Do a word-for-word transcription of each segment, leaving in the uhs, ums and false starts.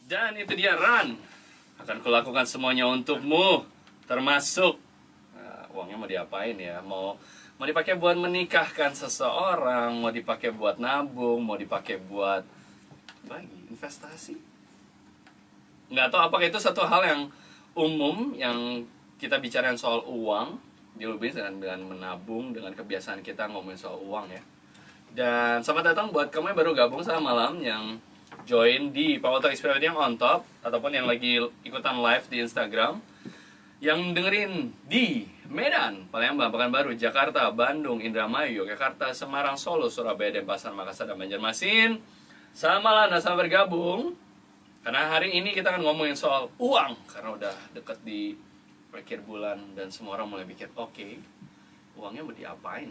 Dan itu dia Ran. Akan kulakukan semuanya untukmu, termasuk nah, uangnya mau diapain ya? Mau mau dipakai buat menikahkan seseorang, mau dipakai buat nabung, mau dipakai buat bagi investasi. Nggak tahu apakah itu satu hal yang umum yang kita bicarain soal uang di Lubis dengan, dengan menabung, dengan kebiasaan kita ngomongin soal uang ya. Dan selamat datang buat kamu yang baru gabung sama malam yang join di Pawato Experience yang on top ataupun yang lagi ikutan live di Instagram, yang dengerin di Medan, Palembang, Pekanbaru, Jakarta, Bandung, Indramayu, Yogyakarta, Semarang, Solo, Surabaya, Denpasar, Makassar, dan Banjarmasin. Selamat malam dan selamat bergabung. Karena hari ini kita akan ngomongin soal uang, karena udah deket di akhir bulan dan semua orang mulai pikir, oke, okay, uangnya mau diapain?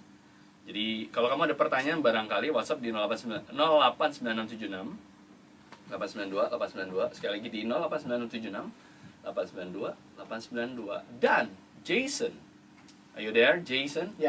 Jadi kalau kamu ada pertanyaan barangkali WhatsApp di nol delapan sembilan enam tujuh enam delapan sembilan dua delapan sembilan dua, sekali lagi di nol delapan sembilan enam tujuh enam delapan sembilan dua delapan sembilan dua. Dan Jason, are you there Jason? Ya.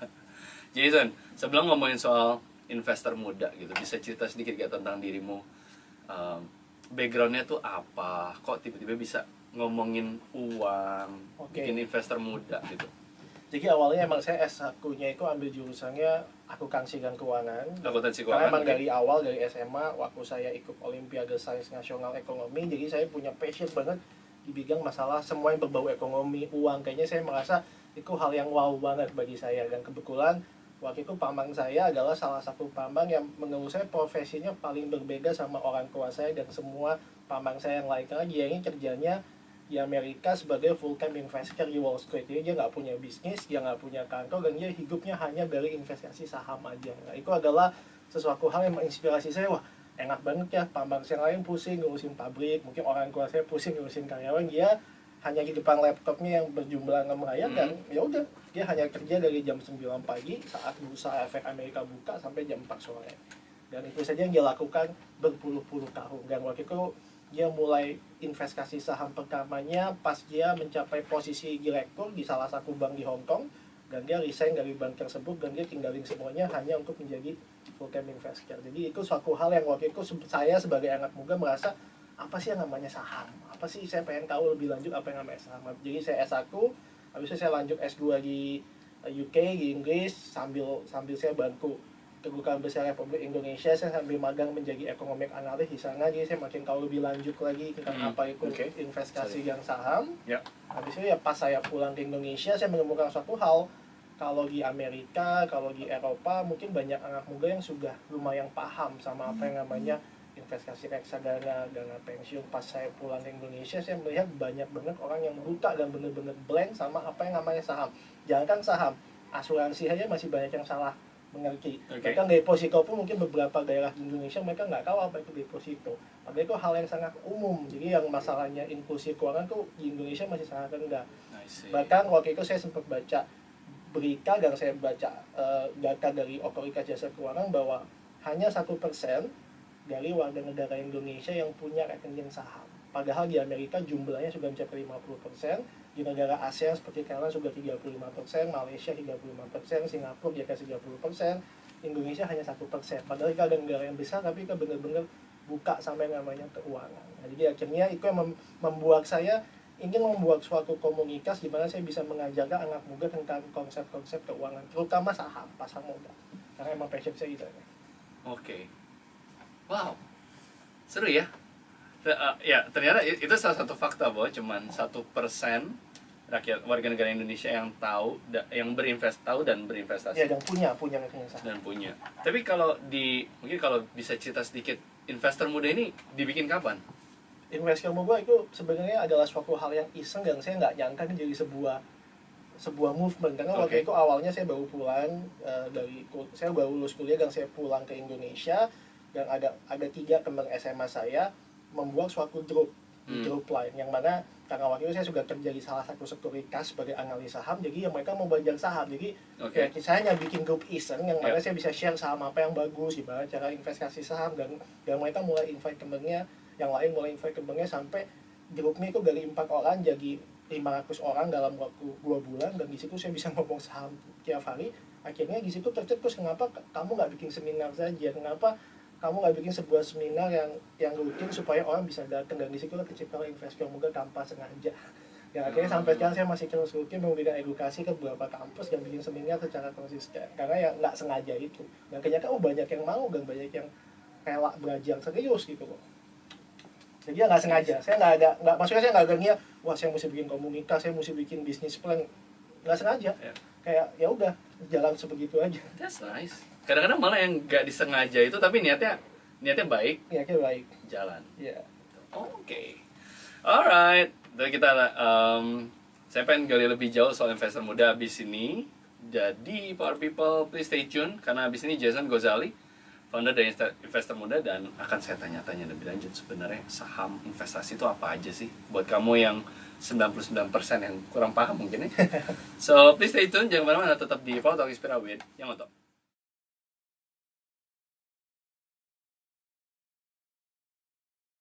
Jason, sebelum ngomongin soal investor muda gitu, bisa cerita sedikit gak tentang dirimu? Um, backgroundnya tuh apa? Kok tiba-tiba bisa ngomongin uang, Oke. bikin investor muda gitu? Jadi awalnya emang saya S satu-nya itu ambil jurusannya akuntansi dan keuangan. Akuntansi Karena keuangan. emang Okay. dari awal dari S M A waktu saya ikut Olimpiade Sains Nasional Ekonomi, jadi saya punya passion banget di bidang masalah semua yang berbau ekonomi, uang. Kayaknya saya merasa itu hal yang wow banget bagi saya, dan kebetulan waktu itu paman saya adalah salah satu paman yang menurut saya profesinya paling berbeda sama orang tua saya dan semua paman saya yang lain, karena dia ini kerjanya di Amerika sebagai full time investor di Wall Street. Jadi dia nggak punya bisnis, dia nggak punya kantor, dan dia hidupnya hanya dari investasi saham aja. Nah, itu adalah sesuatu hal yang menginspirasi saya. Wah, enak banget ya, paman yang lain pusing ngurusin pabrik, mungkin orang tua saya pusing ngurusin karyawan, dia hanya di depan laptopnya yang berjumlah enam layar, dan ya udah, dia hanya kerja dari jam sembilan pagi saat bursa efek Amerika buka sampai jam empat sore. Dan itu saja yang dia lakukan berpuluh-puluh tahun. Dan waktu itu dia mulai investasi saham pertamanya pas dia mencapai posisi direktur di salah satu bank di Hong Kong, dan dia resign dari bank tersebut dan dia tinggalin semuanya hanya untuk menjadi full time investor. Jadi itu suatu hal yang waktu itu saya sebagai anak muda merasa, apa sih yang namanya saham? Apa sih, saya pengen tahu lebih lanjut apa yang namanya saham. Jadi saya S satu, habis itu saya lanjut S dua di U K, di Inggris, sambil sambil saya bantu Kedutaan Besar Republik Indonesia, saya sambil magang menjadi ekonomi analis di sana. Jadi saya makin tahu lebih lanjut lagi tentang hmm. apa itu okay. investasi Sorry. yang saham. Yeah. Habis itu ya pas saya pulang ke Indonesia, saya menemukan suatu hal, kalau di Amerika, kalau di Eropa, mungkin banyak anak muda yang sudah lumayan paham sama apa yang namanya investasi reksadana, dana pensiun. Pas saya pulang ke Indonesia, saya melihat banyak banget orang yang buta dan benar-benar blank sama apa yang namanya saham. Jangankan saham, asuransi saja masih banyak yang salah mengerti. Okay. Bahkan deposito pun mungkin beberapa daerah di Indonesia mereka nggak tahu apa itu deposito. Padahal itu hal yang sangat umum. Jadi yang masalahnya inklusi keuangan tuh di Indonesia masih sangat rendah. Bahkan waktu itu saya sempat baca berita dan saya baca uh, data dari Otorita Jasa Keuangan bahwa hanya satu persen dari warga negara Indonesia yang punya rekening saham. Padahal di Amerika jumlahnya sudah mencapai lima puluh persen, di negara ASEAN seperti Thailand sudah tiga puluh lima persen, Malaysia tiga puluh lima persen, Singapura di atas tiga puluh persen, Indonesia hanya satu persen. Padahal kita ada negara yang besar, tapi kita benar-benar buka sampai namanya keuangan. Nah, jadi akhirnya itu yang membuat saya ingin membuat suatu komunitas di mana saya bisa mengajarkan anak muda tentang konsep-konsep keuangan, terutama saham, pasar modal. Karena emang passion saya itu. Oke. Okay. Wow. Seru ya. Uh, ya, ternyata itu salah satu fakta bahwa cuma satu persen rakyat warga negara Indonesia yang tahu, da, yang berinvest tahu dan berinvestasi. Ya, dan punya, punya rekening saham. Dan punya. Tapi kalau di, mungkin kalau bisa cerita sedikit, investor muda ini dibikin kapan? Investor muda itu sebenarnya adalah suatu hal yang iseng dan saya nggak nyangka ini jadi sebuah sebuah movement. Karena okay. waktu itu awalnya saya baru pulang uh, dari, saya baru lulus kuliah dan saya pulang ke Indonesia, dan ada ada tiga teman S M A saya membuat suatu grup di hmm. grup lain, yang mana karena waktu itu saya sudah kerja di salah satu sekuritas sebagai analis saham, jadi yang mereka mau belajar saham, jadi okay. ya, saya hanya bikin grup iseng yang mana yeah. saya bisa share saham apa yang bagus, gimana cara investasi saham, dan dan mereka mulai invite temennya, yang lain mulai invite temennya, sampai grupnya itu dari empat orang jadi lima ratus orang dalam waktu dua bulan, dan di situ saya bisa ngomong saham tiap hari. Akhirnya di situ tercetus, kenapa kamu nggak bikin seminar saja, kenapa kamu nggak bikin sebuah seminar yang yang rutin supaya orang bisa datang, dan di situ keciptakan investor muda tanpa sengaja. Ya akhirnya sampai sekarang saya masih terus rutin memberikan edukasi ke beberapa kampus dan bikin seminar secara konsisten, karena ya nggak sengaja itu, dan ternyata oh banyak yang mau dan banyak yang rela belajar serius gitu loh. Jadi ya nggak sengaja, saya nggak ada nggak maksudnya saya nggak ada niat wah saya mesti bikin komunitas, saya mesti bikin bisnis plan, nggak sengaja. Yeah. Kayak ya udah jalan sebegitu aja. That's nice. Kadang-kadang malah yang nggak disengaja itu tapi niatnya niatnya baik, Niatnya baik. jalan. Iya. Oke, okay. Alright. Jadi kita, um, saya pengen gali lebih jauh soal investor muda abis ini. Jadi Power People, please stay tune karena abis ini Jason Gozali, founder dari Investor Muda, dan akan saya tanya-tanya lebih lanjut sebenarnya saham investasi itu apa aja sih buat kamu yang sembilan puluh sembilan persen yang kurang paham mungkin ya. So please stay tune, jangan kemana-mana, tetap di Power Talk Inspira with Yamato.